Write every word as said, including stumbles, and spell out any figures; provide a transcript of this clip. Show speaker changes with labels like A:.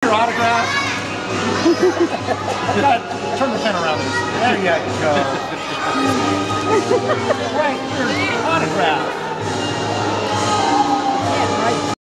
A: your autograph? I've got, turn the pen around. There you go.